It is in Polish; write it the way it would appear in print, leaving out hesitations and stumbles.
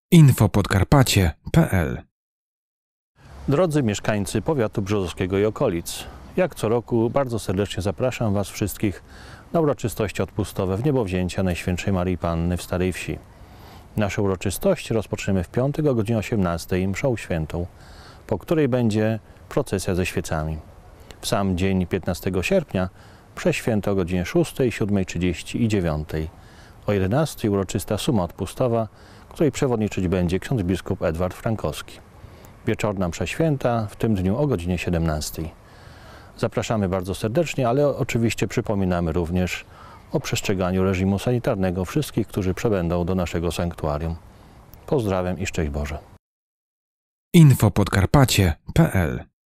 infopodkarpacie.pl. Drodzy mieszkańcy powiatu brzozowskiego i okolic, jak co roku bardzo serdecznie zapraszam Was wszystkich na uroczystości odpustowe w niebowzięcia Najświętszej Maryi Panny w Starej Wsi. Nasze uroczystości rozpoczniemy w piątek o godzinie 18 mszą świętą, po której będzie procesja ze świecami. W sam dzień 15 sierpnia msze święte o godzinie 6, 7:30 i 9. O 11 uroczysta suma odpustowa, której przewodniczyć będzie ksiądz biskup Edward Frankowski. Wieczorna msza święta w tym dniu o godzinie 17. Zapraszamy bardzo serdecznie, ale oczywiście przypominamy również o przestrzeganiu reżimu sanitarnego wszystkich, którzy przebędą do naszego sanktuarium. Pozdrawiam i szczęść Boże. infopodkarpacie.pl